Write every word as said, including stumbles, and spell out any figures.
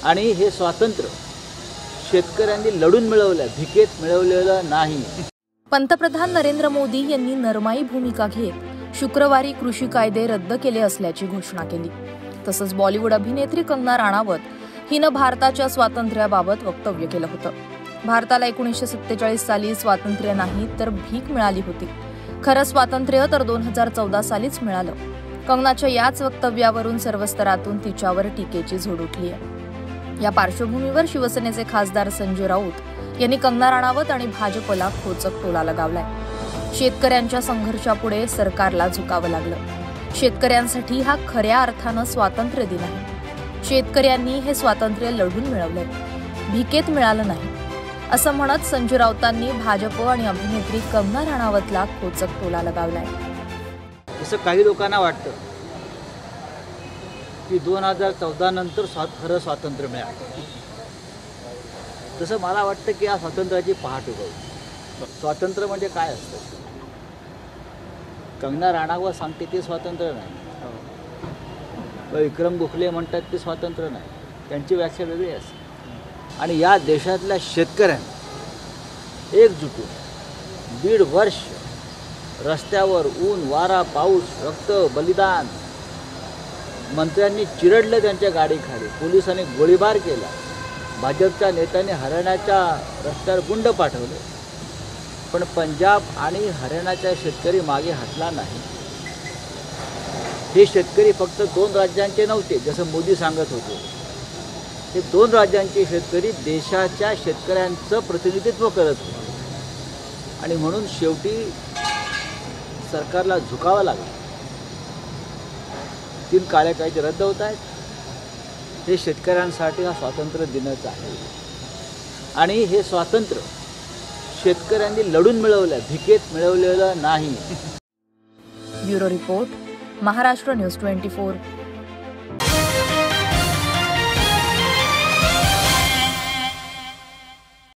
आणि हे स्वातंत्र्य शेतकऱ्यांनी लढून मिळवलं, भिकेत मिळवलेलं नाही। पंतप्रधान नरेंद्र मोदी यांनी नरमाई भूमिका घेत शुक्रवारी कृषी कायदे रद्द केले असल्याची घोषणा केली। तसंच बॉलिवूड अभिनेत्री कंगना राणावत हिनं भारताच्या स्वातंत्र्याबाबत वक्तव्य केलं होतं। भारताला एकोणीसशे सत्तेचाळीस साली स्वातंत्र्य नाही तर भीक मिळाली होती, खरं स्वातंत्र्य तर दोन हजार चौदा सालीच मिळालं। कंगनाच्या याच वक्तव्यावरून सर्व स्तरातून तिच्यावर टीकेची झोड उठली आहे। या पार्श्वभूमीवर शिवसेनेचे खासदार संजय राऊत यांनी कंगना राणावत आणि भाजपला खोचक टोला लगावलाय। शेतकऱ्यांच्या संघर्षापुढे सरकारला झुकावं लागलं। शेतकऱ्यांसाठी हा खऱ्या अर्थानं स्वातंत्र्य दिन आहे। शेतकऱ्यांनी हे स्वातंत्र्य लढून मिळवलंय, भिकेत मिळालं नाही, असं म्हणत संजय राऊतांनी भाजप आणि अभिनेत्री कंगना राणावतला खोचक टोला लगावलाय। असं काही लोकांना वाटतं की दोन हजार चौदा नंतर स्वा खरं स्वातंत्र्य मिळालं। तसं मला वाटतं की या स्वातंत्र्याची पहाट उगवली। स्वातंत्र्य म्हणजे काय असतं? कंगना राणावत सांगते ते स्वातंत्र्य नाही, विक्रम गोखले म्हणतात ते स्वातंत्र्य नाही, त्यांची व्याख्या वेगळी असते। आणि या देशातल्या शेतकऱ्यांनी एकजुटून दीड वर्ष रस्त्यावर ऊन वारा पाऊस रक्त बलिदान, मंत्र्यांनी चिरडलं त्यांच्या गाडीखाली, पोलिसांनी गोळीबार केला, भाजपच्या नेत्यांनी हरियाणाच्या रस्त्यावर गुंड पाठवले, पण पंजाब आणि हरियाणाच्या शेतकरी मागे हटला नाही। हे शेतकरी फक्त दोन राज्यांचे नव्हते जसं मोदी सांगत होते, हे दोन राज्यांचे शेतकरी देशाच्या शेतकऱ्यांचं प्रतिनिधित्व करत होते। आणि म्हणून शेवटी सरकारला झुकावं लागलं। तीन काळे कायदे रद्द होत आहेत, हे शेतकऱ्यांसाठी हा स्वातंत्र्य दिनच आहे। आणि हे स्वातंत्र्य शेतकऱ्यांनी लढून मिळवलं, भिकेत मिळवलेलं नाही। Bureau report, Maharashtra news twenty four.